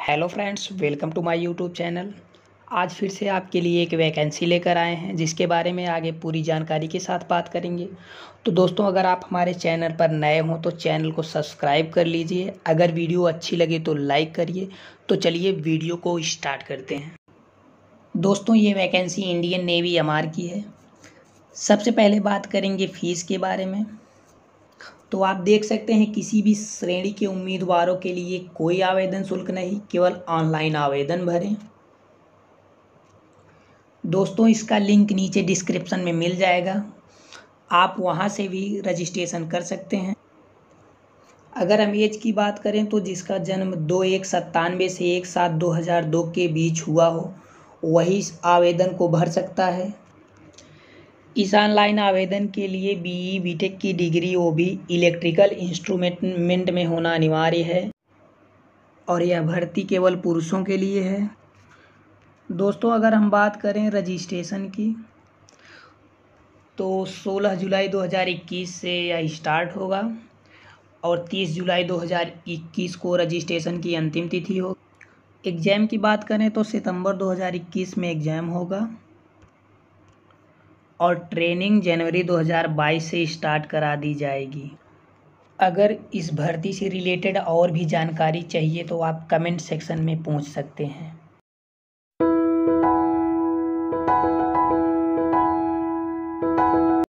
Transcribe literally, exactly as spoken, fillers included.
Hello friends, welcome to my YouTube channel. आज फिर से आपके लिए एक वैकेंसी लेकर आए हैं जिसके बारे में आगे पूरी जानकारी के साथ बात करेंगे। तो दोस्तों, अगर आप हमारे चैनल पर नए हों तो चैनल को सब्सक्राइब कर लीजिए। अगर वीडियो अच्छी लगे तो लाइक करिए। तो चलिए वीडियो को स्टार्ट करते हैं। दोस्तों, ये vacancy Indian Navy M R की है। सबसे पहले बात करेंगे फ़ीस के बारे में। तो आप देख सकते हैं किसी भी श्रेणी के उम्मीदवारों के लिए कोई आवेदन शुल्क नहीं, केवल ऑनलाइन आवेदन भरें। दोस्तों, इसका लिंक नीचे डिस्क्रिप्शन में मिल जाएगा, आप वहां से भी रजिस्ट्रेशन कर सकते हैं। अगर हम एज की बात करें तो जिसका जन्म दो एक सत्तानवे से एक सात दो हज़ार दो के बीच हुआ हो वही इस आवेदन को भर सकता है। इस ऑनलाइन आवेदन के लिए बीई बीटेक की डिग्री वो भी इलेक्ट्रिकल इंस्ट्रूमेंट में होना अनिवार्य है और यह भर्ती केवल पुरुषों के लिए है। दोस्तों, अगर हम बात करें रजिस्ट्रेशन की तो सोलह जुलाई दो हज़ार इक्कीस से यह स्टार्ट होगा और तीस जुलाई दो हज़ार इक्कीस को रजिस्ट्रेशन की अंतिम तिथि हो। एग्ज़ाम की बात करें तो सितंबर दो हज़ार इक्कीस में एग्ज़ाम होगा और ट्रेनिंग जनवरी दो हज़ार बाईस से स्टार्ट करा दी जाएगी। अगर इस भर्ती से रिलेटेड और भी जानकारी चाहिए तो आप कमेंट सेक्शन में पूछ सकते हैं।